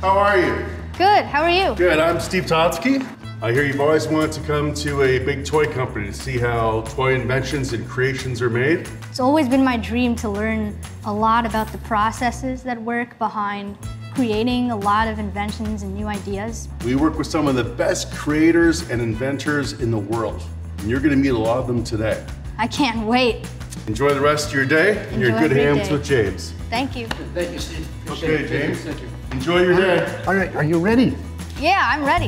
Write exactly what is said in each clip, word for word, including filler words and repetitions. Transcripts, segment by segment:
How are you? Good, how are you? Good, I'm Steve Totsky. I hear you've always wanted to come to a big toy company to see how toy inventions and creations are made. It's always been my dream to learn a lot about the processes that work behind creating a lot of inventions and new ideas. We work with some of the best creators and inventors in the world, and you're going to meet a lot of them today. I can't wait. Enjoy the rest of your day, and Enjoy you're in good hands day. with James. Thank you. Thank you, Steve. Okay, James. Thank you. Enjoy your day. All right, are you ready? Yeah, I'm ready.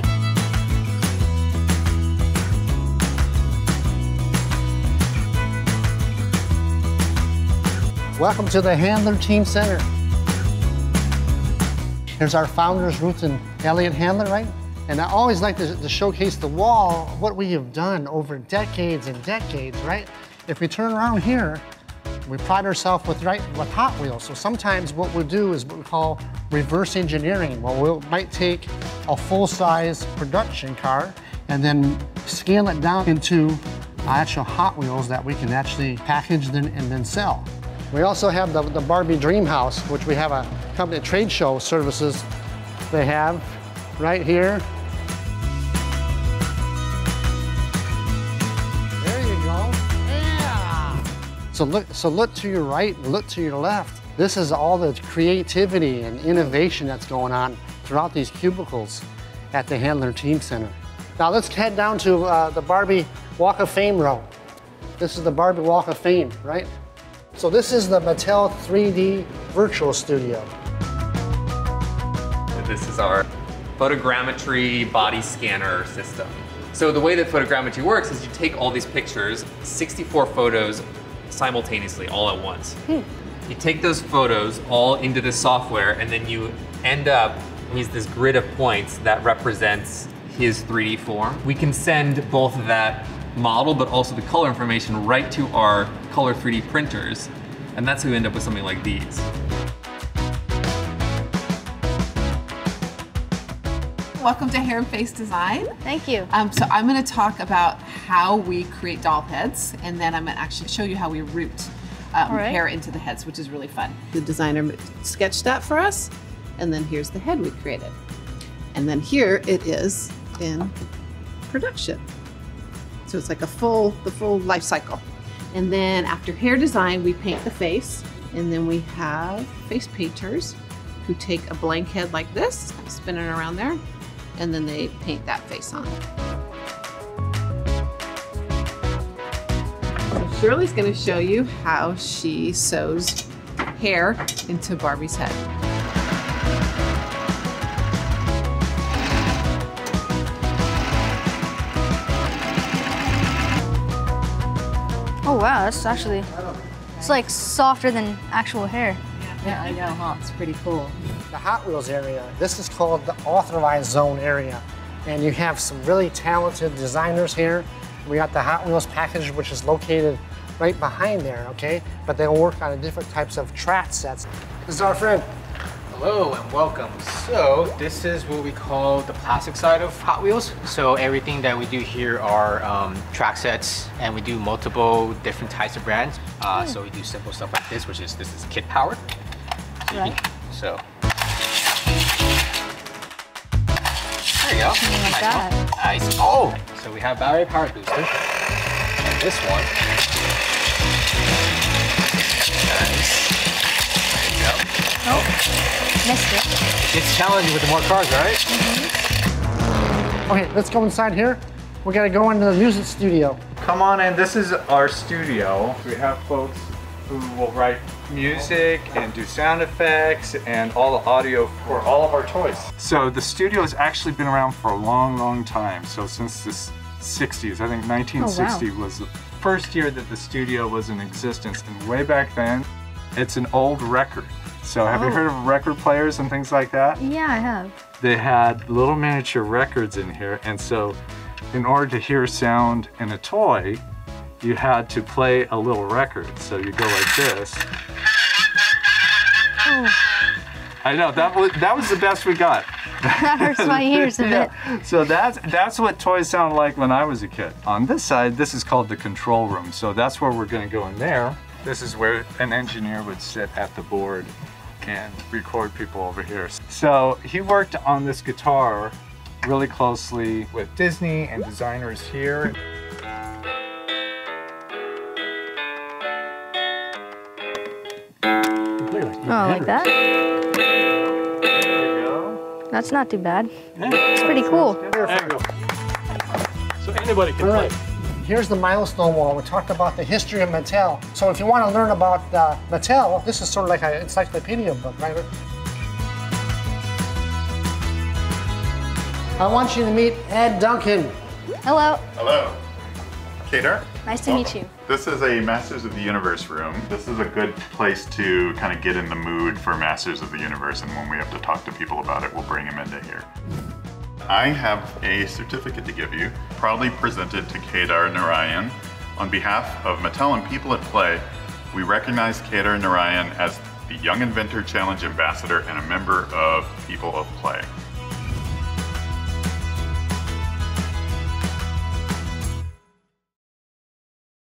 Welcome to the Handler Team Center. Here's our founders, Ruth and Elliot Handler, right? And I always like to, to showcase the wall of what we have done over decades and decades, right? If we turn around here, we pride ourselves with, right, with Hot Wheels. So sometimes what we'll do is what we call reverse engineering. Well, we might take a full-size production car and then scale it down into actual Hot Wheels that we can actually package then, and then sell. We also have the, the Barbie Dream House, which we have a company trade show services they have right here. There you go. Yeah. So look, so look to your right, look to your left. This is all the creativity and innovation that's going on throughout these cubicles at the Handler Team Center. Now let's head down to uh, the Barbie Walk of Fame row. This is the Barbie Walk of Fame, right? So this is the Mattel three D Virtual Studio. This is our photogrammetry body scanner system. So the way that photogrammetry works is you take all these pictures, sixty-four photos simultaneously, all at once. Hmm. You take those photos all into the software, and then you end up with this grid of points that represents his three D form. We can send both that model, but also the color information right to our color three D printers, and that's how we end up with something like these. Welcome to Hair and Face Design. Thank you. Um, so I'm going to talk about how we create doll heads, and then I'm going to actually show you how we route um, right. hair into the heads, which is really fun. The designer sketched that for us, and then here's the head we created. And then here it is in production. So it's like a full, the full life cycle. And then after hair design, we paint the face, and then we have face painters who take a blank head like this, spin it around there, and then they paint that face on. So Shirley's going to show you how she sews hair into Barbie's head. Oh wow, that's actually, it's like softer than actual hair. Yeah, I know, huh? It's pretty cool. The Hot Wheels area, this is called the authorized zone area. And you have some really talented designers here. We got the Hot Wheels package, which is located right behind there, okay? But they'll work on different types of track sets. This is our friend. Hello and welcome. So this is what we call the plastic side of Hot Wheels. So everything that we do here are um, track sets, and we do multiple different types of brands. Uh, mm. So we do simple stuff like this, which is, this is kit powered. So, right. you can, so. There you go. Like nice that. one. Nice. Oh! So we have battery powered booster. And this one. Nice. There you go. Oh, missed it. It's challenging with the more cars, right? Mm-hmm. Okay, let's go inside here. We gotta go into the music studio. Come on in, this is our studio. We have folks who will write music and do sound effects and all the audio for all of our toys. So the studio has actually been around for a long, long time. So since the sixties, I think nineteen sixty oh, wow. was the first year that the studio was in existence. And way back then, it's an old record. So have oh. you heard of record players and things like that? Yeah, I have. They had little miniature records in here, and so in order to hear sound in a toy, you had to play a little record. So you go like this. Oh. I know, that was, that was the best we got. That hurts my ears a yeah. bit. So that's, that's what toys sound like when I was a kid. On this side, this is called the control room. So that's where we're gonna go in there. This is where an engineer would sit at the board and record people over here. So he worked on this guitar really closely with Disney and designers here. Oh, like that? There you go. That's not too bad. It's pretty cool. There you go. So anybody can All play. right. Here's the milestone wall. We talked about the history of Mattel. So if you want to learn about uh, Mattel, this is sort of like an encyclopedia book, right? I want you to meet Ed Duncan. Hello. Hello. Kedar? Nice to meet you. This is a Masters of the Universe room. This is a good place to kind of get in the mood for Masters of the Universe, and when we have to talk to people about it, we'll bring them into here. I have a certificate to give you, proudly presented to Kedar Narayann. On behalf of Mattel and People at Play, we recognize Kedar Narayann as the Young Inventor Challenge Ambassador and a member of People of Play.